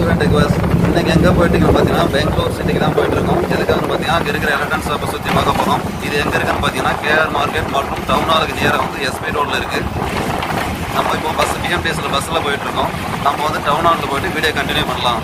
and request. இன்னைக்கு எங்க போயிட்டு இருக்கோம் பாத்தீங்கன்னா பெங்களூர் சிட்டிக்கு தான் போயிட்டு இருக்கோம். எதுக்காக பாத்தீங்கன்னா அங்க இருக்கிற எலக்ட்ரானிக் ஷாப்பை சுத்தி பார்க்க போறோம். இது எங்க இருக்குன்னு பாத்தீங்கன்னா கேஆர் மார்க்கெட் மற்றும் டவுன் ஹாலுக்கு நியரா வந்து எஸ்பி ரோட்ல இருக்கு. நம்ம இப்போ பஸ் பிஎம்டிஎஸ்ல பஸ்ல போயிட்டு இருக்கோம். நம்ம வந்து டவுன் ஹாலுக்கு போயிட்டு வீடியோ கண்டினியூ பண்ணலாம்.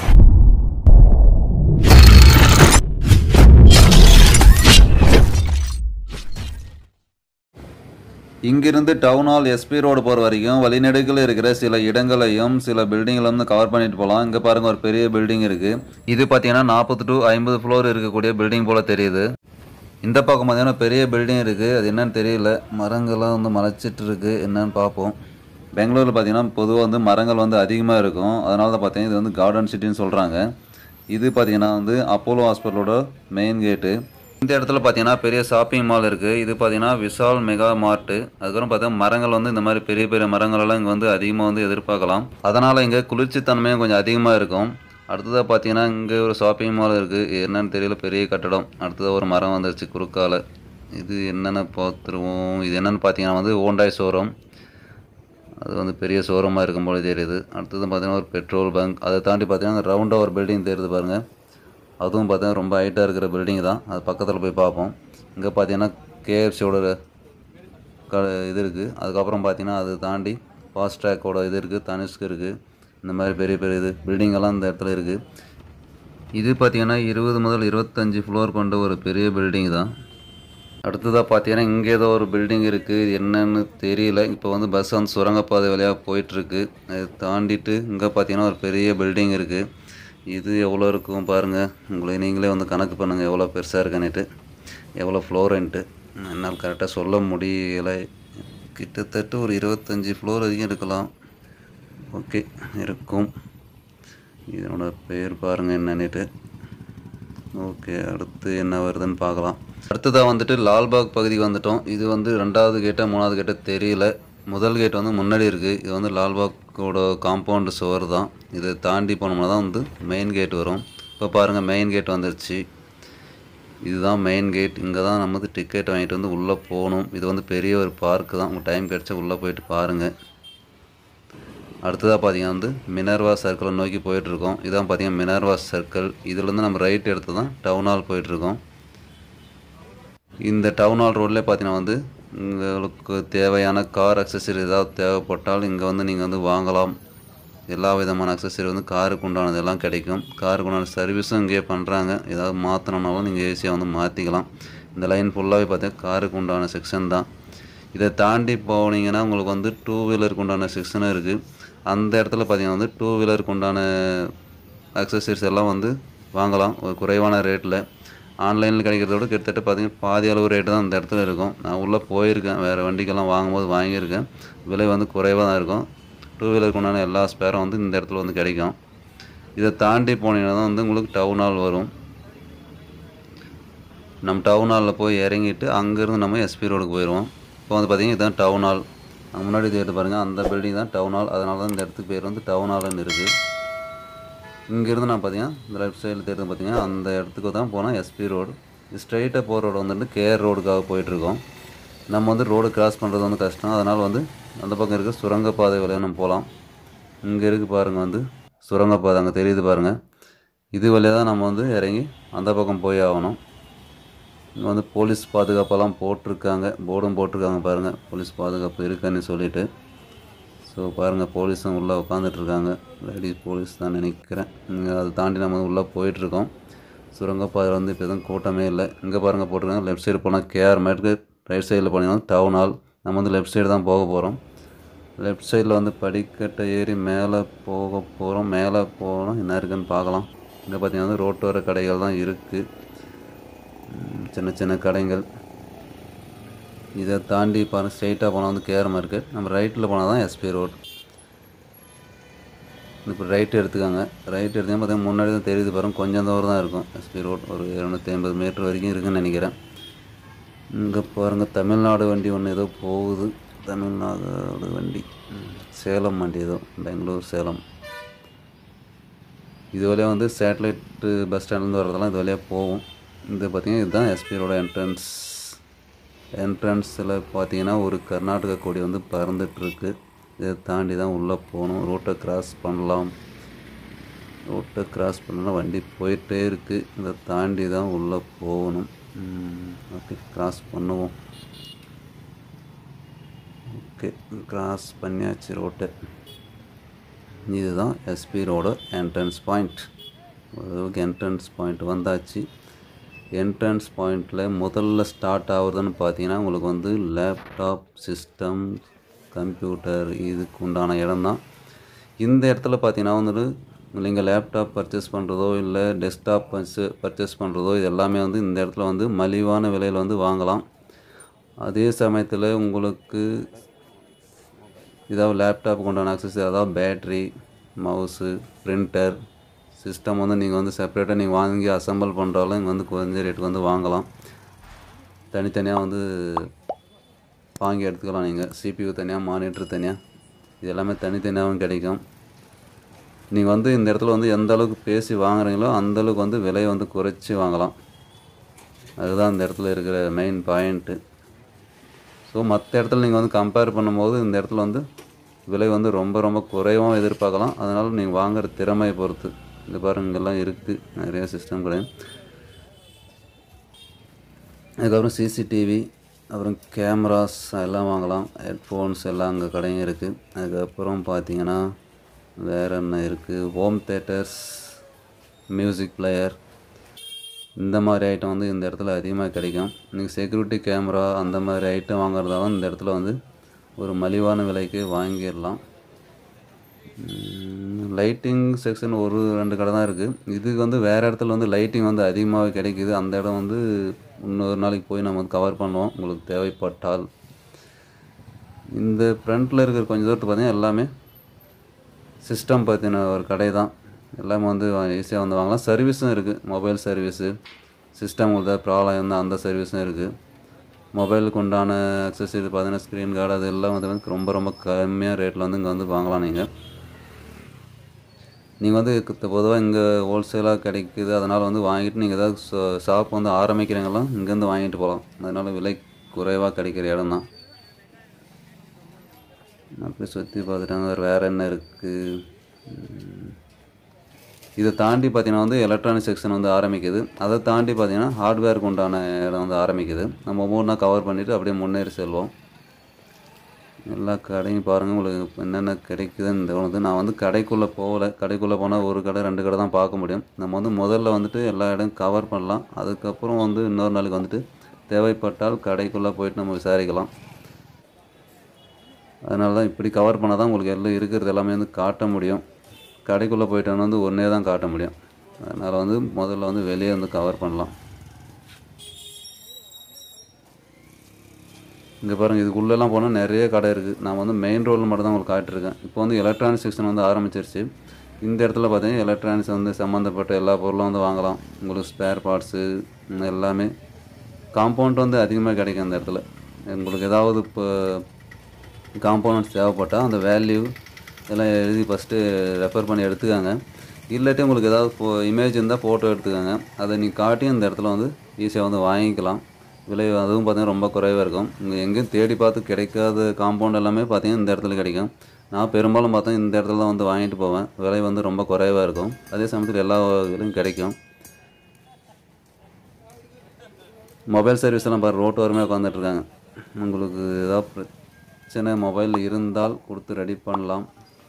இங்கிருந்து டவுன் ஹால் எஸ்பி ரோடு போகிற வரைக்கும் வழிநெடுக்கில் இருக்கிற சில இடங்களையும் சில பில்டிங்களையும் கவர் பண்ணிட்டு போகலாம். இங்கே பாருங்கள் ஒரு பெரிய பில்டிங் இருக்குது. இது பார்த்தீங்கன்னா 40 to 50 ஃப்ளோர் இருக்கக்கூடிய பில்டிங் போல் தெரியுது. இந்த பக்கம் பார்த்தீங்கன்னா பெரிய பில்டிங் இருக்குது. அது என்னன்னு தெரியல. மரங்கள்லாம் வந்து மலைச்சிட்டு இருக்குது. என்னன்னு பார்ப்போம். பெங்களூரில் பார்த்தீங்கன்னா பொதுவாக வந்து மரங்கள் வந்து அதிகமாக இருக்கும். அதனால தான் பார்த்தீங்கன்னா இது வந்து கார்டன் சிட்டின்னு சொல்கிறாங்க. இது பார்த்தீங்கன்னா வந்து அப்போலோ ஹாஸ்பிட்டலோட மெயின் கேட்டு. இந்த இடத்துல பார்த்தீங்கன்னா பெரிய ஷாப்பிங் மால் இருக்குது. இது பார்த்தீங்கன்னா விஷால் மெகா மார்ட்டு. அதுக்கப்புறம் பார்த்தீங்கன்னா மரங்கள் வந்து இந்த மாதிரி பெரிய பெரிய மரங்களெல்லாம் இங்கே வந்து அதிகமாக வந்து எதிர்பார்க்கலாம். அதனால் இங்கே குளிர்ச்சித்தன்மையும் கொஞ்சம் அதிகமாக இருக்கும். அடுத்ததாக பார்த்தீங்கன்னா இங்கே ஒரு ஷாப்பிங் மால் இருக்குது. என்னன்னு தெரியல, பெரிய கட்டடம். அடுத்ததாக ஒரு மரம் வந்துருச்சு குறுக்கால. இது என்னென்னு பார்த்துருவோம். இது என்னென்னு பார்த்தீங்கன்னா வந்து ஹோண்டாய் ஷோரூம். அது வந்து பெரிய ஷோரூமாக இருக்கும் போல தெரியுது. அடுத்தது பார்த்தீங்கன்னா ஒரு பெட்ரோல் பங்க். அதை தாண்டி பார்த்தீங்கன்னா ரவுண்டாக ஒரு பில்டிங் தெரியுது பாருங்கள். அதுவும் பார்த்தீங்கன்னா ரொம்ப ஹைட்டாக இருக்கிற பில்டிங் தான். அது பக்கத்தில் போய் பார்ப்போம். இங்கே பார்த்தீங்கன்னா கேஎஃப்சியோட இது இருக்குது. அதுக்கப்புறம் பார்த்தீங்கன்னா அது தாண்டி ஃபாஸ்ட் ட்ராக்கோட இது இருக்குது, தனிஷ்க் இருக்குது. இந்த மாதிரி பெரிய பெரிய இது பில்டிங்கெல்லாம் இந்த இடத்துல இருக்குது. இது பார்த்தீங்கன்னா 20 முதல் 25 ஃப்ளோர் கொண்ட ஒரு பெரிய பில்டிங் தான். அடுத்ததாக பார்த்தீங்கன்னா இங்கே ஏதோ ஒரு பில்டிங் இருக்குது. இது என்னன்னு தெரியல. இப்போ வந்து பஸ் வந்து சுரங்கப்பாதை வழியாக போயிட்டுருக்கு. அதை தாண்டிட்டு இங்கே பார்த்தீங்கன்னா ஒரு பெரிய பில்டிங் இருக்குது. இது எவ்வளோ இருக்கும் பாருங்கள். உங்களை நீங்களே வந்து கணக்கு பண்ணுங்கள் எவ்வளோ பெருசாக இருக்கான்னுட்டு, எவ்வளோ ஃப்ளோருன்ட்டு. என்னால் கரெக்டாக சொல்ல முடியலை. கிட்டத்தட்ட ஒரு 25 ஃப்ளோர் வரைக்கும் இருக்கலாம். ஓகே, இருக்கும். இதனோட பேர் பாருங்கள் என்னன்னுட்டு. ஓகே, அடுத்து என்ன வருதுன்னு பார்க்கலாம். அடுத்ததாக வந்துட்டு லால்பாக் பகுதிக்கு வந்துட்டோம். இது வந்து 2வது கேட்டா 3வது கேட்டா தெரியல. முதல் கேட் வந்து முன்னாடி இருக்குது. இது வந்து லால்பாக்கோட காம்பவுண்டு சுவர் தான். இதை தாண்டி போனோம்னா தான் வந்து மெயின் கேட் வரும். இப்போ பாருங்கள் மெயின் கேட் வந்துருச்சு. இதுதான் மெயின் கேட். இங்கே தான் நம்ம வந்து டிக்கெட் வாங்கிட்டு வந்து உள்ளே போகணும். இது வந்து பெரிய ஒரு பார்க்கு தான். உங்கள் டைம் கிடச்சா உள்ளே போயிட்டு பாருங்கள். அடுத்ததாக பார்த்தீங்கன்னா வந்து மினர்வா சர்க்கிளை நோக்கி போயிட்டுருக்கோம். இதான் பார்த்தீங்கன்னா மினர்வா சர்க்கிள். இதுலேருந்து நம்ம ரைட் எடுத்து தான் டவுன் ஹால் போயிட்டுருக்கோம். இந்த டவுன் ஹால் ரோட்லேயே பார்த்தீங்கன்னா வந்து உங்களுக்கு தேவையான கார் அக்சசரி ஏதாவது தேவைப்பட்டால் இங்கே வந்து நீங்கள் வந்து வாங்கலாம். எல்லா விதமான அக்சசரி வந்து காருக்கு உண்டானது எல்லாம் கிடைக்கும். காருக்கு உண்டான சர்வீஸும் இங்கேயே பண்ணுறாங்க. ஏதாவது மாற்றணுன்னாலும் நீங்கள் ஈஸியாக வந்து மாற்றிக்கலாம். இந்த லைன் ஃபுல்லாகவே பார்த்தீங்கன்னா காருக்கு உண்டான செக்ஷன் தான். இதை தாண்டி போனீங்கன்னா உங்களுக்கு வந்து 2 வீலருக்கு உண்டான செக்ஷனும் இருக்குது. அந்த இடத்துல பார்த்தீங்கன்னா வந்து 2 வீலருக்கு உண்டான அக்சசரிஸ் எல்லாம் வந்து வாங்கலாம் ஒரு குறைவான ரேட்டில். ஆன்லைனில் கிடைக்கிறத விட கிட்டத்தட்ட பார்த்தீங்கன்னா பாதி அளவு ரேட்டு தான் இந்த இடத்துல இருக்கும். நான் உள்ளே போயிருக்கேன், வேறு வண்டிக்கெல்லாம் வாங்கும்போது வாங்கியிருக்கேன். விலை வந்து குறைவாக தான் இருக்கும். 2 வீலருக்கு உண்டான எல்லா ஸ்பேரும் வந்து இந்த இடத்துல வந்து கிடைக்கும். இதை தாண்டி போனீங்கன்னா தான் வந்து உங்களுக்கு டவுன் ஹால் வரும். நம்ம டவுன் ஹாலில் போய் இறங்கிட்டு அங்கேருந்து நம்ம எஸ்பி ரோடுக்கு போயிடுவோம். இப்போ வந்து பார்த்திங்கன்னா இதுதான் டவுன் ஹால். முன்னாடி தேட்டு பாருங்கள், அந்த பில்டிங் தான் டவுன் ஹால். அதனால தான் இந்த இடத்துக்கு பேர் வந்து டவுன் ஹால்னு இருக்குது. இங்கேருந்து நான் பார்த்தீங்கன்னா இந்த லெஃப்ட் சைடில் தேர்ந்து பார்த்தீங்கன்னா அந்த இடத்துக்கு தான் போனால் எஸ்பி ரோடு. ஸ்ட்ரைட்டாக போகிற ரோடு வந்துட்டு கேஆர் ரோடுக்காக போயிட்டுருக்கோம். நம்ம வந்து ரோடு கிராஸ் பண்ணுறது வந்து கஷ்டம். அதனால் வந்து அந்த பக்கம் இருக்க சுரங்கப்பாதை வழியாக நம்ம போகலாம். இங்கே இருக்குது பாருங்கள் வந்து சுரங்கப்பாதை அங்கே தெரியுது பாருங்கள். இது வழியாக தான் நம்ம வந்து இறங்கி அந்த பக்கம் போய் ஆகணும். இங்கே வந்து போலீஸ் பாதுகாப்பெல்லாம் போட்டிருக்காங்க, போர்டும் போட்டிருக்காங்க பாருங்கள். போலீஸ் பாதுகாப்பு இருக்குன்னு சொல்லிவிட்டு. ஸோ பாருங்கள் போலீஸும் உள்ளே உட்காந்துட்ருக்காங்க. லேடிஸ் போலீஸ் தான் நினைக்கிறேன். இங்கே அதை தாண்டி நம்ம உள்ளே போயிட்டுருக்கோம். சுரங்கப்பாதையில் வந்து இப்போ எதுவும் கூட்டமே இல்லை. இங்கே பாருங்கள் போட்டிருக்காங்க. லெஃப்ட் சைடு போனால் கேஆர் மார்க்கெட், ரைட் சைடில் போனீங்கன்னா டவுன் ஹால். நம்ம வந்து லெஃப்ட் சைடு தான் போக போகிறோம். லெஃப்ட் சைடில் வந்து படிக்கட்டை ஏறி மேலே போக போகிறோம். மேலே போகிறோம், என்ன இருக்குதுன்னு பார்க்கலாம். இங்கே பார்த்தீங்கன்னா வந்து ரோட்டோர கடைகள் தான் இருக்குது, சின்ன சின்ன கடைகள். இதை தாண்டி பாருங்கள் ஸ்ட்ரைட்டாக போனால் வந்து கேஆர் மார்க்கெட். நம்ம ரைட்டில் போனால் தான் எஸ்பி ரோடு. இப்போ ரைட்டு எடுத்துக்காங்க. ரைட் எடுத்தீங்கன்னா பார்த்தீங்கன்னா முன்னாடி தான் தெரியுது பாருங்கள், கொஞ்சம் தூரம் தான் இருக்கும் எஸ்பி ரோடு. ஒரு 250 மீட்டர் வரைக்கும் இருக்குதுன்னு நினைக்கிறேன். இங்கே பாருங்கள் தமிழ்நாடு வண்டி ஒன்று ஏதோ போகுது. தமிழ்நாடு வண்டி, சேலம் வண்டி ஏதோ, பெங்களூர் சேலம். இது வழியாக வந்து சேட்டலைட்டு பஸ் ஸ்டாண்ட்லேருந்து வர்றதெல்லாம் இது வழியாக போகும். இது பார்த்திங்கன்னா இதுதான் எஸ்பி ரோட என்ட்ரன்ஸில் பார்த்தீங்கன்னா ஒரு கர்நாடகா கொடி வந்து பறந்துட்டுருக்கு. இதை தாண்டி தான் உள்ளே போகணும். ரோட்டை கிராஸ் பண்ணலாம். ரோட்டை கிராஸ் பண்ணலாம், வண்டி போயிட்டே இருக்குது. இதை தாண்டி தான் உள்ளே போகணும். ஓகே, கிராஸ் பண்ணுவோம். ஓகே, கிராஸ் பண்ணியாச்சு ரோட்டை. இதுதான் எஸ்பி ரோடு என்ட்ரன்ஸ் பாயிண்ட். ஓரளவுக்கு என்ட்ரன்ஸ் பாயிண்ட் வந்தாச்சு. என்ட்ரன்ஸ் பாயிண்டில் முதல்ல ஸ்டார்ட் ஆகுறதுன்னு பார்த்தீங்கன்னா உங்களுக்கு வந்து லேப்டாப், சிஸ்டம், கம்ப்யூட்டர் இதுக்கு உண்டான இடம் தான். இந்த இடத்துல பார்த்தீங்கன்னா வந்துட்டு நீங்கள் லேப்டாப் பர்ச்சேஸ் பண்ணுறதோ இல்லை டெஸ்க்டாப் பர்ச்சேஸ் பண்ணுறதோ இது எல்லாமே வந்து இந்த இடத்துல வந்து மலிவான விலையில் வந்து வாங்கலாம். அதே சமயத்தில் உங்களுக்கு ஏதாவது லேப்டாப்புக்கு உண்டான ஆக்சஸ், அதாவது பேட்ரி, மவுஸு, பிரிண்டர், சிஸ்டம் வந்து நீங்கள் வந்து செப்பரேட்டாக நீங்கள் வாங்கி அசம்பிள் பண்ணுறாலும் இங்கே வந்து கொஞ்சம் ரேட்டுக்கு வந்து வாங்கலாம். தனித்தனியாக வந்து வாங்கி எடுத்துக்கலாம். நீங்கள் CPU தனியாக, மானிட்டர் தனியாக, இது எல்லாமே தனித்தனியாகவும் கிடைக்கும். நீங்கள் வந்து இந்த இடத்துல வந்து எந்த அளவுக்கு பேசி வாங்குறீங்களோ அந்தளவுக்கு வந்து விலையை வந்து குறைச்சி வாங்கலாம். அதுதான் இந்த இடத்துல இருக்கிற மெயின் பாயிண்ட்டு. ஸோ மற்ற இடத்துல நீங்கள் வந்து கம்பேர் பண்ணும்போது இந்த இடத்துல வந்து விலை வந்து ரொம்ப ரொம்ப குறைவாகவும் எதிர்பார்க்கலாம். அதனால் நீங்கள் வாங்குகிற திறமையை பொறுத்து. இந்த பாருங்க, இங்கெல்லாம் இருக்குது நிறையா சிஸ்டம் கிடையாது. அதுக்கப்புறம் சிசிடிவி, அப்புறம் கேமராஸ் எல்லாம் வாங்கலாம். ஹெட்ஃபோன்ஸ் எல்லாம் அங்கே கடையும் இருக்குது. அதுக்கப்புறம் பார்த்தீங்கன்னா வேறு என்ன இருக்குது, ஹோம் தேட்டர்ஸ், மியூசிக் பிளேயர், இந்த மாதிரி ஐட்டம் வந்து இந்த இடத்துல அதிகமாக கிடைக்கும். நீங்கள் செக்யூரிட்டி கேமரா அந்த மாதிரி ஐட்டம் வாங்குறதாலும் இந்த இடத்துல வந்து ஒரு மலிவான விலைக்கு வாங்கிடலாம். லைட்டிங் செக்ஷன் ஒரு 2 கடை தான் இருக்குது. இதுக்கு வந்து வேறு இடத்துல வந்து லைட்டிங் வந்து அதிகமாக கிடைக்குது. அந்த இடம் வந்து இன்னொரு நாளைக்கு போய் நம்ம வந்து கவர் பண்ணுவோம் உங்களுக்கு தேவைப்பட்டால். இந்த ஃப்ரண்ட்டில் இருக்கிற கொஞ்சம் தூரத்து பார்த்தீங்கன்னா எல்லாமே சிஸ்டம் பற்றின ஒரு கடை தான். எல்லாமே வந்து ஈஸியாக வந்து வாங்கலாம். சர்வீஸும் இருக்குது, மொபைல் சர்வீஸு, சிஸ்டம் உங்களுக்கு ப்ராப்ளம் இருந்தால் அந்த சர்வீஸும் இருக்குது. மொபைலுக்கு உண்டான அக்சஸரி பார்த்தீங்கன்னா ஸ்க்ரீன் கார்டு அது எல்லாம் வந்து ரொம்ப ரொம்ப கம்மியாக ரேட்டில் வந்து இங்கே வந்து வாங்கலாம். நீங்கள் வந்து பொதுவாக இங்கே ஹோல்சேலாக கிடைக்குது, அதனால் வந்து வாங்கிட்டு நீங்கள் ஏதாவது ஷாப் வந்து ஆரம்பிக்கிறீங்களாம் இங்கேருந்து வாங்கிட்டு போகலாம். அதனால் விலை குறைவாக கிடைக்கிற இடம் தான். அப்படி சுற்றி பார்த்துட்டாங்க. வேறு என்ன இருக்குது, இதை தாண்டி பார்த்தீங்கன்னா வந்து எலக்ட்ரானிக் செக்ஷன் வந்து ஆரம்பிக்குது. அதை தாண்டி பார்த்தீங்கன்னா ஹார்ட்வேருக்கு உண்டான இடம் வந்து ஆரம்பிக்குது. நம்ம ஒவ்வொன்றா கவர் பண்ணிவிட்டு அப்படியே முன்னேறி செல்வோம். எல்லா கடையும் பாருங்கள், உங்களுக்கு என்னென்ன கிடைக்குதுன்னு தோணுது. நான் வந்து கடைக்குள்ளே போகலை. கடைக்குள்ளே போனால் ஒரு கடை 2 கடை தான் பார்க்க முடியும். நம்ம வந்து முதல்ல வந்துட்டு எல்லா இடம் கவர் பண்ணலாம். அதுக்கப்புறம் வந்து இன்னொரு நாளைக்கு வந்துட்டு தேவைப்பட்டால் கடைக்குள்ளே போயிட்டு நம்ம விசாரிக்கலாம். அதனால தான் இப்படி கவர் பண்ணால் தான் உங்களுக்கு எல்லாம் இருக்கிறது எல்லாமே வந்து காட்ட முடியும். கடைக்குள்ளே போயிட்டோன்னு வந்து ஒன்றே தான் காட்ட முடியும். அதனால் வந்து முதல்ல வந்து வெளியே வந்து கவர் பண்ணலாம். இங்கே பாருங்கள், இதுக்குள்ளெல்லாம் போனால் நிறைய கடை இருக்குது. நான் வந்து மெயின் ரோடில் மட்டும் தான் உங்களுக்கு காட்டிருக்கேன். இப்போ வந்து எலக்ட்ரானிக்ஸ் செக்ஷன் வந்து ஆரம்பிச்சிருச்சு. இந்த இடத்துல பார்த்தீங்கன்னா எலக்ட்ரானிக்ஸ் வந்து சம்மந்தப்பட்ட எல்லா பொருளும் வந்து வாங்கலாம். உங்களுக்கு ஸ்பேர் பார்ட்ஸு எல்லாமே காம்பவுண்ட் வந்து அதிகமாக கிடைக்கும். இந்த இடத்துல உங்களுக்கு ஏதாவது இப்போ காம்பவுண்ட்ஸ் தேவைப்பட்டால் அந்த வேல்யூ எல்லாம் எழுதி ஃபஸ்ட்டு ரெஃபர் பண்ணி எடுத்துக்காங்க. இல்லாட்டி உங்களுக்கு ஏதாவது இமேஜ் இருந்தால் ஃபோட்டோ எடுத்துக்காங்க. அதை நீங்கள் காட்டி இந்த இடத்துல வந்து ஈஸியாக வந்து வாங்கிக்கலாம். விலை அதுவும் பார்த்திங்கன்னா ரொம்ப குறைவாக இருக்கும். இங்கே எங்கேயும் தேடி பார்த்து கிடைக்காத காம்பவுண்ட் எல்லாமே பார்த்திங்கன்னா இந்த இடத்துல கிடைக்கும். நான் பெரும்பாலும் பார்த்தேன் இந்த இடத்துல தான் வந்து வாங்கிட்டு போவேன். விலை வந்து ரொம்ப குறைவாக இருக்கும். அதே சமயத்தில் எல்லா விலையும் கிடைக்கும். மொபைல் சர்வீஸ் எல்லாம் பாரு, ரோட்டு ஓரமே உட்காந்துட்ருக்காங்க. உங்களுக்கு ஏதாவது பிரச்சனை மொபைல் இருந்தால் கொடுத்து ரெடி பண்ணலாம்.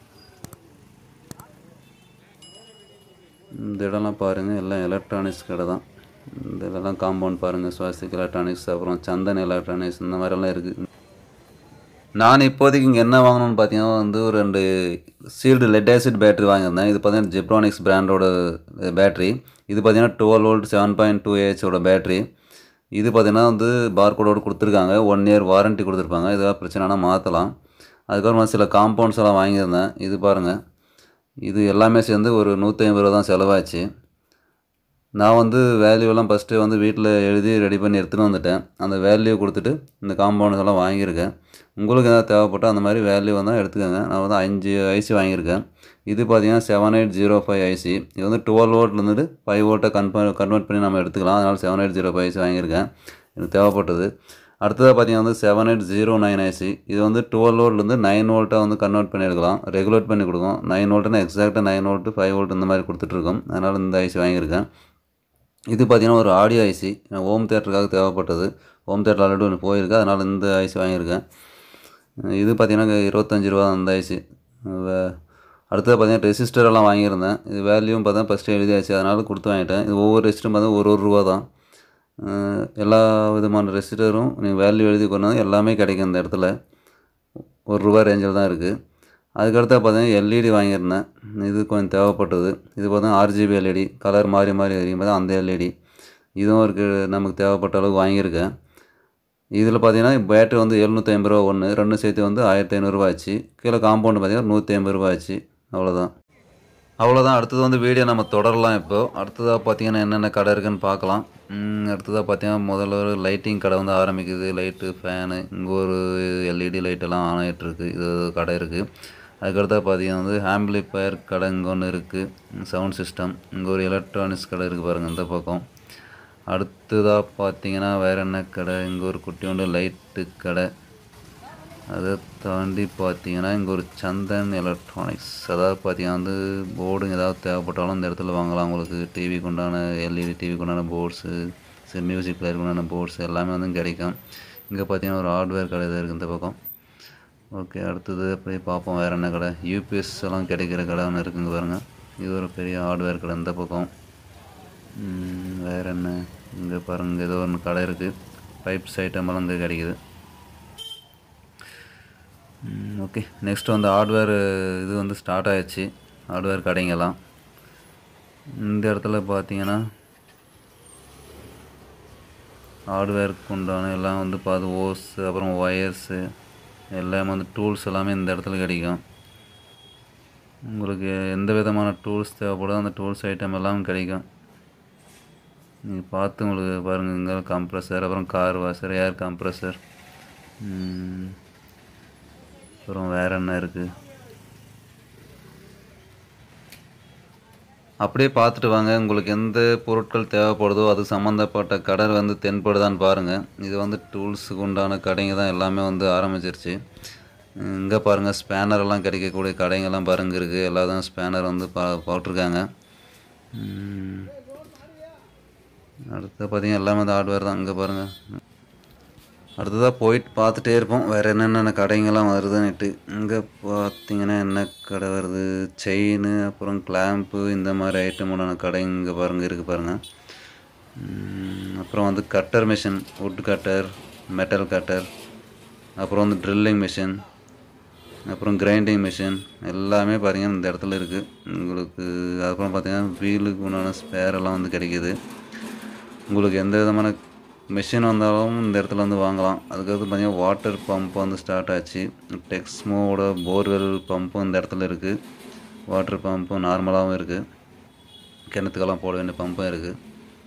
இந்த இடம்லாம் பாருங்கள், எல்லாம் எலக்ட்ரானிக்ஸ் கடை தான். இந்த இதெல்லாம் காம்பவுண்ட் பாருங்கள், ஸ்வாஸ்திக் எலக்ட்ரானிக்ஸ், அப்புறம் சந்தன் எலக்ட்ரானிக்ஸ், இந்த மாதிரிலாம் இருக்குது. நான் இப்போதைக்கு இங்கே என்ன வாங்கணும்னு பார்த்தீங்கன்னா வந்து ஒரு 2 சீல்டு லெட் ஆசிட் பேட்டரி வாங்கியிருந்தேன். இது பார்த்தீங்கன்னா ஜெப்ரானிக்ஸ் பிராண்டோட பேட்டரி. இது பார்த்தீங்கன்னா 12 வோல்ட் 7.2Ah பேட்டரி. இது பார்த்தீங்கன்னா வந்து பார்கோடோடு கொடுத்துருக்காங்க. 1 இயர் வாரண்ட்டி கொடுத்துருப்பாங்க. இதெல்லாம் பிரச்சனைனா மாற்றலாம். அதுக்கப்புறமா சில காம்பவுண்ட்ஸ் எல்லாம் வாங்கியிருந்தேன். இது பாருங்கள், இது எல்லாமே சேர்ந்து ஒரு 150 ரூபா தான் செலவாச்சு. நான் வந்து வேல்யூவெல்லாம் ஃபஸ்ட்டு வந்து வீட்டில் எழுதி ரெடி பண்ணி எடுத்துகிட்டு வந்துட்டேன். அந்த வேல்யூ கொடுத்துட்டு இந்த காம்பவுண்ட்ஸ் எல்லாம் வாங்கியிருக்கேன். உங்களுக்கு எதாவது தேவைப்பட்டால் அந்த மாதிரி வேல்யூ வந்தால் எடுத்துக்கோங்க. நான் வந்து 5 ஐசி வாங்கியிருக்கேன். இது பார்த்தீங்கன்னா 7805 ஐசி. இது வந்து 12 வோல்ட்லேருந்து 5 வோல்ட்டை கன்வெர்ட் பண்ணி நம்ம எடுத்துக்கலாம். அதனால் 7805 ஐசி வாங்கியிருக்கேன். எனக்கு தேவைப்பட்டது. அடுத்ததாக பார்த்தீங்கன்னா வந்து 7809 ஐசி. இது வந்து 12 வோல்ட்லேருந்து 9 வோல்ட்டாக வந்து கன்வெர்ட் பண்ணி எடுக்கலாம். ரெகுலேட் பண்ணி கொடுக்கும். 9 வோல்ட்னா எக்ஸாக்டாக 9 வோல்ட் 5 வோல்ட் இந்த மாதிரி கொடுத்துட்ருக்கோம். அதனால் இந்த ஐசி வாங்கியிருக்கேன். இது பார்த்தீங்கன்னா ஒரு ஆடியோ ஐசி. ஹோம் தியேட்டருக்காக தேவைப்பட்டது. ஹோம் தியேட்டர் ஆல்ரெடி ஒன்று போயிருக்கு. அதனால் இந்த ஐசி வாங்கியிருக்கேன். இது பார்த்தீங்கன்னா ₹25 அந்த ஐசி. அடுத்தது பார்த்தீங்கன்னா ரெசிஸ்டர் எல்லாம் வாங்கியிருந்தேன். இது வேல்யூவும் பார்த்தா ஃபஸ்ட்டு எழுதியாச்சு. அதனால் கொடுத்து வாங்கிட்டேன். இது ஒவ்வொரு ரெசிஸ்டரும் பார்த்தா ஒரு ரூபா தான். எல்லா விதமான ரெசிஸ்டரும் நீங்கள் வேல்யூ எழுதி கொண்டு வந்து எல்லாமே கிடைக்கும் இந்த இடத்துல. ₹1 ரேஞ்சில் தான் இருக்குது. அதுக்கடுத்து பார்த்தீங்கன்னா எல்இடி வாங்கியிருந்தேன். இது கொஞ்சம் தேவைப்பட்டது. இது பார்த்தா RGB எல்இடி கலர் மாறி மாறி வரைக்கும் பார்த்தா அந்த எல்இடி இதுவும் இருக்குது. நமக்கு தேவைப்பட்ட அளவுக்கு வாங்கியிருக்கேன். இதில் பார்த்தீங்கன்னா பேட்டரி வந்து ₹750 ஒன்று, ரெண்டும் சேர்த்து வந்து ₹1500 ஆச்சு. கீழே காம்பவுண்டு பார்த்தீங்கன்னா ₹150 ஆச்சு. அவ்வளோதான். அடுத்தது வந்து வீடியோ நம்ம தொடரலாம். இப்போது அடுத்ததாக பார்த்தீங்கன்னா என்னென்ன கடை இருக்குதுன்னு பார்க்கலாம். அடுத்ததாக பார்த்தீங்கன்னா முதல்ல ஒரு லைட்டிங் கடை வந்து ஆரம்பிக்குது. லைட்டு, ஃபேனு, இங்கே ஒரு எல்இடி லைட்டெல்லாம் ஆன் ஆகிட்டுருக்கு. இது கடை இருக்குது. அதுக்கடுத்தா பார்த்தீங்கன்னா வந்து ஆம்பிளிஃபயர் கடை இங்கே ஒன்று இருக்குது. சவுண்ட் சிஸ்டம், இங்கே ஒரு எலக்ட்ரானிக்ஸ் கடை இருக்குது பாருங்கள் இந்த பக்கம். அடுத்ததாக பார்த்தீங்கன்னா வேறு என்ன கடை, இங்கே ஒரு குட்டியோண்டு லைட்டு கடை. அதை தாண்டி பார்த்தீங்கன்னா இங்கே ஒரு சந்தன் எலக்ட்ரானிக்ஸ். அதாவது பார்த்தீங்கன்னா வந்து போர்டுங்க ஏதாவது தேவைப்பட்டாலும் இந்த இடத்துல வாங்கலாம். உங்களுக்கு டிவிக்கு உண்டான எல்இடி டிவிக்கு உண்டான போர்ட்ஸு, மியூசிக் பிளேயருக்கு உண்டான போர்ட்ஸ் எல்லாமே வந்து கிடைக்கும். இங்கே பார்த்தீங்கன்னா ஒரு ஹார்ட்வேர் கடை தான் இருக்குது இந்த பக்கம். ஓகே, அடுத்தது போய் பார்ப்போம் வேறு என்ன கடை. யூபிஎஸ் எல்லாம் கிடைக்கிற கடை ஒன்று இருக்குங்க பாருங்கள். இது ஒரு பெரிய ஹார்ட்வேர் கடை இந்த பக்கம். வேறு என்ன, இங்கே பாருங்கள் ஏதோ ஒன்று கடை இருக்குது. பைப்ஸ் ஐட்டமெல்லாம் இங்கே கிடைக்குது. ஓகே, நெக்ஸ்ட் வந்து ஹார்ட்வேர் இது வந்து ஸ்டார்ட் ஆகிடுச்சு. ஹார்ட்வேர் கடைங்கெல்லாம் இந்த இடத்துல பார்த்தீங்கன்னா ஹார்ட்வேருக்கு உண்டான எல்லாம் வந்து பார்த்து ஓஸ், அப்புறம் ஒயர்ஸு எல்லாமே வந்து டூல்ஸ் எல்லாமே இந்த இடத்துல கிடைக்கும். உங்களுக்கு எந்த விதமான டூல்ஸ் தேவைப்படுதோ அந்த டூல்ஸ் ஐட்டம் எல்லாம் கிடைக்கும். நீங்கள் பார்த்து உங்களுக்கு பாருங்கள். இங்கே கம்ப்ரஸர், அப்புறம் கார் வாஷர், ஏர் கம்ப்ரஸர், அப்புறம் வேறு என்ன இருக்குது அப்படியே பார்த்துட்டு வாங்க. உங்களுக்கு எந்த பொருட்கள் தேவைப்படுதோ அது சம்மந்தப்பட்ட கடை வந்து தென்படுதான்னு பாருங்கள். இது வந்து டூல்ஸுக்கு உண்டான கடைங்க தான் எல்லாமே வந்து ஆரம்பிச்சிருச்சு. இங்கே பாருங்கள் ஸ்பேனரெல்லாம் கிடைக்கக்கூடிய கடைங்கெல்லாம் பாருங்கள் இருக்குது. எல்லா தான் ஸ்பேனர் வந்து போட்டிருக்காங்க. அடுத்து பார்த்தீங்கன்னா எல்லாமே வந்து ஹார்ட்வேர் தான். இங்கே பாருங்கள். அடுத்ததாக போயிட்டு பார்த்துட்டே இருப்போம் வேறு என்னென்ன கடைங்கெல்லாம் வருதுன்னுட்டு. இங்கே பார்த்தீங்கன்னா என்ன கடை வருது, செயின், அப்புறம் கிளாம்ப்பு, இந்த மாதிரி ஐட்டமுடான கடை இங்கே பாருங்கள் இருக்குது பாருங்கள். அப்புறம் வந்து cutter machine, wood cutter, metal cutter, அப்புறம் வந்து ட்ரில்லிங் மிஷின், அப்புறம் கிரைண்டிங் மிஷின் எல்லாமே பாருங்கள் இந்த இடத்துல இருக்குது உங்களுக்கு. அப்புறம் பார்த்தீங்கன்னா வீலுக்கு உண்டான ஸ்பேரெல்லாம் வந்து கிடைக்கிது. உங்களுக்கு எந்த விதமான மிஷின் வந்தாலும் இந்த இடத்துல வந்து வாங்கலாம். அதுக்கடுத்து பார்த்தீங்கன்னா வாட்டர் பம்ப் வந்து ஸ்டார்ட் ஆச்சு. டெக்ஸ்மோட போர்வெல் பம்பும் இந்த இடத்துல இருக்குது. வாட்டர் பம்பும் நார்மலாகவும் இருக்குது. கிணத்துக்கெல்லாம் போட வேண்டிய பம்பும் இருக்குது.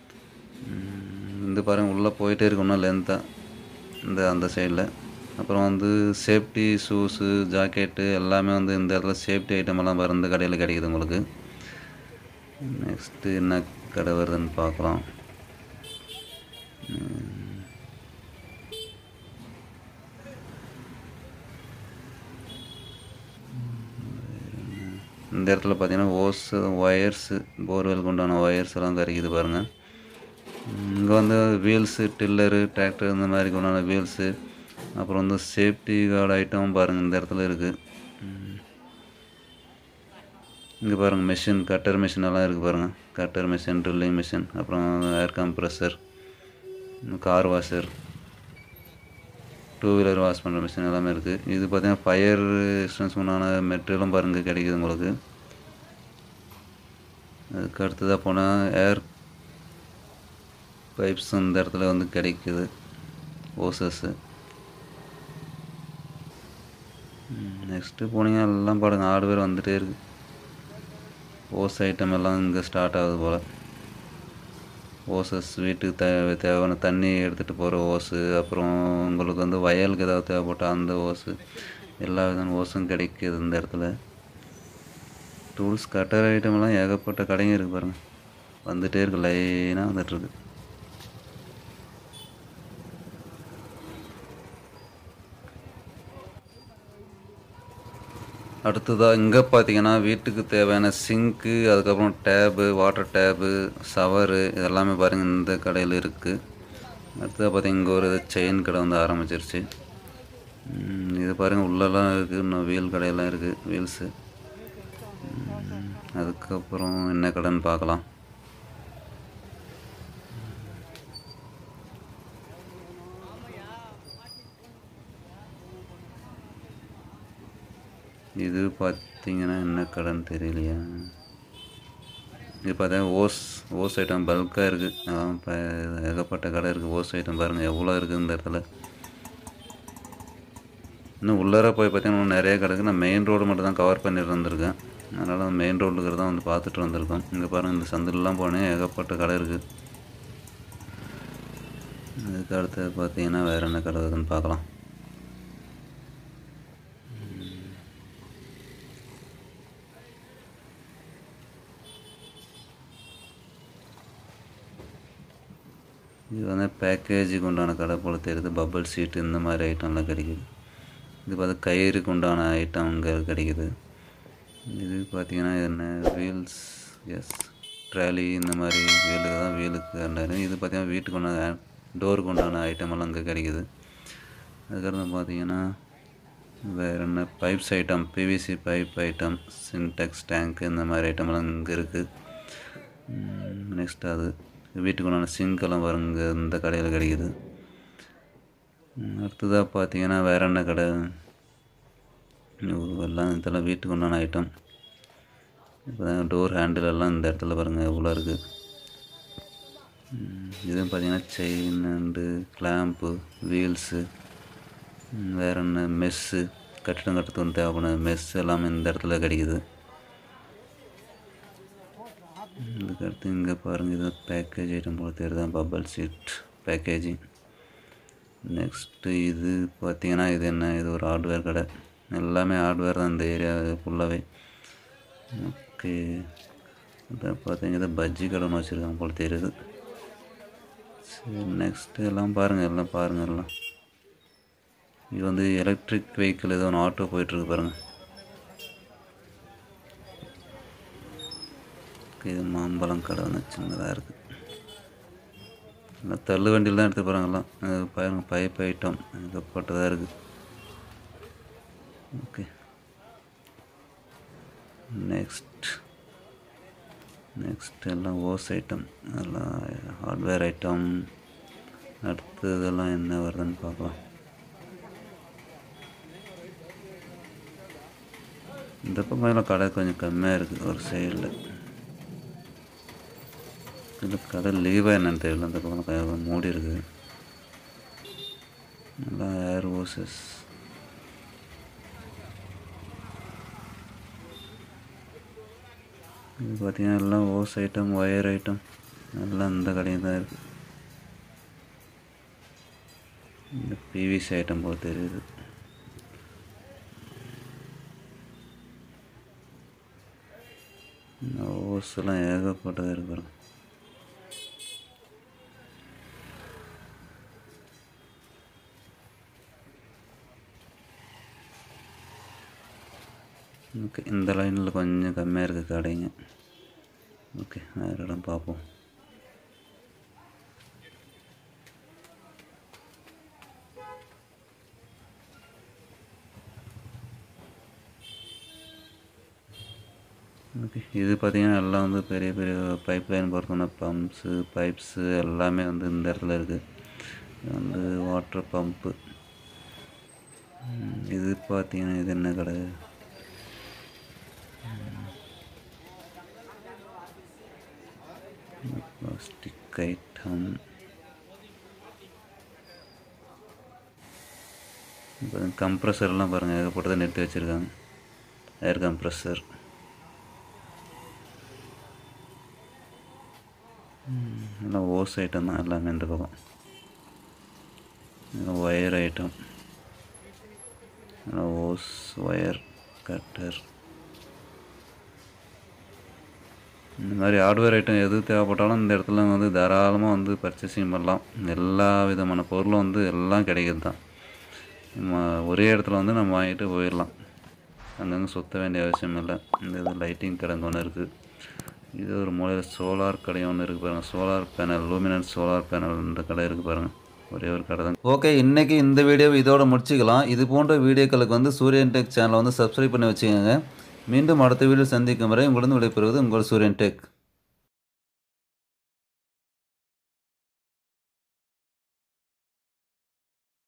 இந்த பாருங்கள் உள்ளே போயிட்டே இருக்கு இன்னும் லென்த்தாக அந்த சைடில். அப்புறம் வந்து சேஃப்டி ஷூஸு, ஜாக்கெட்டு எல்லாமே வந்து இந்த இடத்துல சேஃப்டி ஐட்டம் எல்லாம் இந்த கடையில் கிடைக்குது உங்களுக்கு. நெக்ஸ்ட்டு என்ன கடை வருதுன்னு பார்க்கலாம். இந்த இடத்துல பார்த்தீங்கன்னா ஓஸு, ஒயர்ஸு, போர்வெலுக்கு உண்டான ஒயர்ஸ் எல்லாம் கிடைக்குது பாருங்கள். இங்கே வந்து வீல்ஸு, டில்லரு, டிராக்டர் இந்த மாதிரி உண்டான வீல்ஸு, அப்புறம் வந்து சேஃப்டி கார்டு ஐட்டம் பாருங்கள் இந்த இடத்துல இருக்குது. இங்கே பாருங்கள் மிஷின், கட்டர் மிஷின் எல்லாம் இருக்குது பாருங்கள். கட்டர் மிஷின், ட்ரில்லிங் மிஷின், அப்புறம் air compressor, car washer, two wheeler wash பண்ணுற மிஷின் எல்லாமே இருக்குது. இது பார்த்தீங்கன்னா ஃபயர் எக்ஸ்டென்ஷன் உண்டான மெட்டீரியலும் பாருங்கள் கிடைக்குது உங்களுக்கு. அதுக்கு அடுத்ததாக போனால் ஏர் பைப்ஸ் இந்த இடத்துல வந்து கிடைக்குது, ஓசஸ்ஸு. நெக்ஸ்ட்டு போனீங்கன்னா எல்லாம் பாருங்கள் ஹார்ட்வேர் வந்துகிட்டே இருக்குது. ஓஸ் ஐட்டம் எல்லாம் இங்கே ஸ்டார்ட் ஆகுது போல். ஓசஸ், வீட்டுக்கு தேவையான தண்ணி எடுத்துகிட்டு போகிற ஓஸு, அப்புறம் உங்களுக்கு வந்து வயலுக்கு ஏதாவது தேவைப்பட்டால் அந்த ஓஸு, எல்லா விதமான ஓஸும் கிடைக்கிது இந்த இடத்துல. டூல்ஸ், கட்டர் ஐட்டமெல்லாம் ஏகப்பட்ட கடைங்க இருக்குது பாருங்கள். வந்துகிட்டே இருக்குது, லைனாக வந்துட்டுருக்கு. அடுத்ததாக இங்கே பார்த்தீங்கன்னா வீட்டுக்கு தேவையான சிங்க்கு, அதுக்கப்புறம் டேபு, வாட்டர் டேபு, ஷவரு இதெல்லாமே பாருங்கள் இந்த கடையில் இருக்குது. அடுத்ததாக பார்த்தீங்கன்னா இங்கே ஒரு செயின் கடை வந்து ஆரம்பிச்சிருச்சு. இது பாருங்கள் உள்ளெல்லாம் இருக்குது, இன்னும் வீல் கடையெல்லாம் இருக்குது, வீல்ஸு. அதுக்கப்புறம் என்ன கடைன்னு பார்க்கலாம். இது பார்த்தீங்கன்னா என்ன கடைன்னு தெரியலையா. இது பார்த்தா ஓஸ் ஐட்டம் பல்காக இருக்குது. இப்போ ஏகப்பட்ட கடை இருக்குது. ஓஸ் ஐட்டம் பாருங்கள் எவ்வளோ இருக்குது இந்த இடத்துல. இன்னும் உள்ளார போய் பார்த்தீங்கன்னா இன்னும் நிறைய கடை இருக்குது. நான் மெயின் ரோடு மட்டும் தான் கவர் பண்ணிட்டு வந்திருக்கேன். அதனால் மெயின் ரோடு இருக்கிறத வந்து பார்த்துட்டு வந்திருக்கோம். இங்கே பாருங்கள் இந்த சந்திலெலாம் போனேன் ஏகப்பட்ட கடை இருக்குது. அதுக்கு அடுத்து பார்த்தீங்கன்னா வேறு என்ன கடை இருக்குதுன்னு பார்க்கலாம். இது வந்து பேக்கேஜுக்கு உண்டான கடை போல் தெரியுது. பபிள் சீட்டு இந்த மாதிரி ஐட்டம்லாம் கிடைக்குது. இது பார்த்தா கயிறுக்கு உண்டான ஐட்டம் இங்கே கிடைக்குது. இது பார்த்திங்கன்னா என்ன வீல்ஸ், ட்ராலி இந்த மாதிரி வீலுக்கு தான் வீலுக்கு அண்டாரு. இது பார்த்திங்கன்னா வீட்டுக்கு உண்டான டோருக்கு உண்டான ஐட்டமெல்லாம் இங்கே கிடைக்குது. அதுக்கப்புறம் பார்த்திங்கன்னா வேறு என்ன pipes item, PVC pipe item, Sintex tank இந்த மாதிரி ஐட்டமெல்லாம் இங்கே இருக்குது. நெக்ஸ்ட் அது வீட்டுக்கு உண்டான சிங்க்கெல்லாம் பாருங்க இந்த கடையில் கிடைக்குது. அடுத்ததாக பார்த்தீங்கன்னா வேறு என்ன கடை, எல்லாம் இதெல்லாம் வீட்டுக்கு உண்டான ஐட்டம். இப்போ தான் டோர் ஹேண்டில் எல்லாம் இந்த இடத்துல பாருங்கள் எவ்வளோ இருக்குது. இதுவும் பார்த்தீங்கன்னா செயின் அண்டு கிளாம்ப்பு, வீல்ஸு, வேறு என்ன மெஸ்ஸு, கட்டிடம் கட்டுறதுக்கு தேவைப்பட மெஸ் எல்லாமே இந்த இடத்துல கிடைக்குது. இதுக்கடுத்து இங்கே பாருங்கள் இது பேக்கேஜ் ஐட்டம் போல் தெரியுது, பபிள் சீட் பேக்கேஜிங். நெக்ஸ்ட்டு இது பார்த்திங்கன்னா இது என்ன, இது ஒரு ஹார்ட்வேர் கடை. எல்லாமே ஹார்ட்வேர் தான் இந்த ஏரியா ஃபுல்லாகவே. ஓகே, இதை பார்த்தீங்கன்னா இது பஜ்ஜி கடைன்னு வச்சுருக்காங்க போல் தெரியுது. சரி, நெக்ஸ்ட்டு எல்லாம் பாருங்கள் எல்லாம் இது வந்து எலக்ட்ரிக் வெஹிக்கிள் ஏதோ ஒன்று ஆட்டோ போயிட்டுருக்கு பாருங்கள். இது மாம்பழம் கடை வந்து சின்னதாக இருக்குது. எல்லாம் தள்ளு வண்டியில் தான் எடுத்து போகிறாங்கலாம். பாருங்க பைப் ஐட்டம் ஏகப்பட்டதாக இருக்குது. ஓகே, நெக்ஸ்ட் எல்லாம் ஓஸ் ஐட்டம், எல்லாம் ஹார்ட்வேர் ஐட்டம். அடுத்ததெல்லாம் என்ன வருதுன்னு பார்க்கலாம். இந்த பக்கம் கடை கொஞ்சம் கம்மியாக இருக்குது ஒரு சைடில். இதில் கடை லீவாக என்னென்னு தெரியல. அந்த பக்கம் மூடி இருக்குது. நல்லா ஏர் ஓசஸ். இது பார்த்திங்கன்னா எல்லாம் ஓஸ் ஐட்டம், ஒயர் ஐட்டம் எல்லாம் இந்த கடையில் தான் இருக்குது. இந்த பிவிசி ஐட்டம் போல் தெரியுது. ஓஸ்லாம் ஏகப்பட்டதாக இருக்கு. ஓகே, இந்த லைனில் கொஞ்சம் கம்மியாக இருக்குது கடைங்க. ஓகே, வேறு இடம் பார்ப்போம். ஓகே, இது பார்த்திங்கன்னா எல்லாம் வந்து பெரிய பெரிய பைப் லைன் போகிறதுனா பைப்ஸு எல்லாமே வந்து இந்த இடத்துல இருக்குது. இது வந்து வாட்டர் பம்ப்பு. இது பார்த்திங்கன்னா இது என்ன கடை, பிளாஸ்டிக் ஐட்டம். இப்போ கம்ப்ரஸர்லாம் பாருங்கள் ஏகப்பட்டதை நிறுத்தி வச்சுருக்காங்க. Air compressor. எல்லாம் ஓஸ் ஐட்டம் தான் எல்லாமே இந்த பக்கம். Wire item, hose, wire, cutter, இந்த மாதிரி ஹார்ட்வேர் ஐட்டம் எது தேவைப்பட்டாலும் இந்த இடத்துல வந்து தாராளமாக வந்து பர்ச்சேசிங் பண்ணலாம். எல்லா விதமான பொருளும் வந்து எல்லாம் கிடைக்கிறது தான். ஒரே இடத்துல வந்து நம்ம வாங்கிட்டு போயிடலாம். அங்கங்கே சுற்ற வேண்டிய அவசியம் இல்லை. இந்த இது லைட்டிங் கடை ஒன்று இருக்குது. இது ஒரு மூலையில் சோலார் கடை ஒன்று இருக்குது பாருங்கள். சோலார் பேனல், லூமினன்ஸ் சோலார் பேனல்ன்ற கடை இருக்குது பாருங்கள். ஒரே ஒரு கடை தான். ஓகே, இன்றைக்கி இந்த வீடியோவை இதோட முடிச்சிக்கலாம். இது போன்ற வீடியோக்களுக்கு வந்து சூரியன் டெக் சேனலை வந்து சப்ஸ்கிரைப் பண்ணி வச்சுக்கோங்க. மீண்டும் அடுத்த வீடியோ சந்திக்கும் வரை உங்களிடம் விடைபெறுவது உங்கள் சூரியன் டெக்.